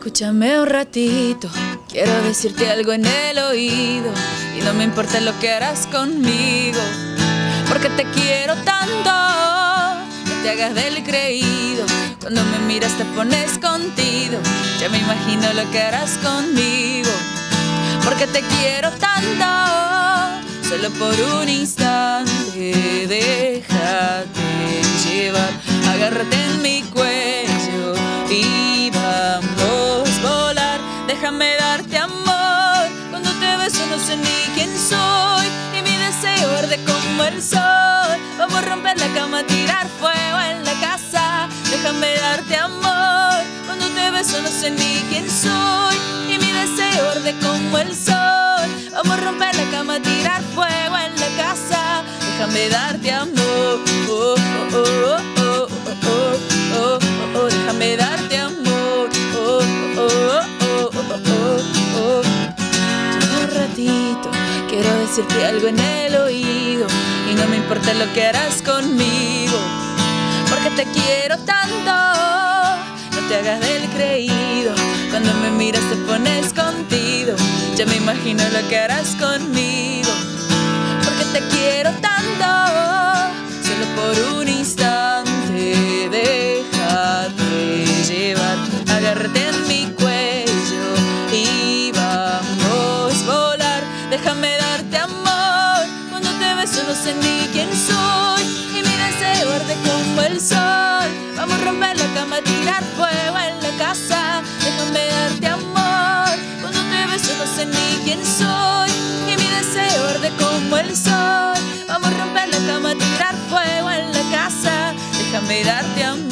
Escúchame un ratito, quiero decirte algo en el oído y no me importa lo que harás conmigo, porque te quiero tanto. No te hagas del creído, cuando me miras te pones contigo. Ya me imagino lo que harás conmigo, porque te quiero tanto. Solo por un instante déjate llevar, agárrate en mi cuello y vamos a volar. Déjame darte amor, cuando te beso no sé ni quién soy y mi deseo arde como el sol. Vamos a romper la cama, tirar fuego en la casa. Déjame darte amor, cuando te beso no sé ni quién soy y mi deseo arde como el sol. Vamos a romper la cama, tirar fuego en la casa. Déjame darte amor, oh, oh, oh, oh, oh, oh, oh, oh. Déjame darte amor, oh, oh, oh, oh, oh, oh. Yo un ratito quiero decirte algo en el oído y no me importa lo que harás conmigo, porque te quiero tanto. No te hagas del creído, cuando me miras te pones contigo. Ya me imagino lo que harás conmigo, porque te quiero tanto. Solo por un instante déjate llevar, agárrate en mi cuello y vamos a volar. Déjame darte amor, cuando te beso no sé ni quién soy y mi deseo arde como el sol. Vamos a romper la cama, tirar fuego en la casa. Déjame darte amor, cuando te beso no sé ni quién soy y mi deseo arde como el sol. Vamos a romper la cama, tirar fuego en la casa. Déjame darte amor.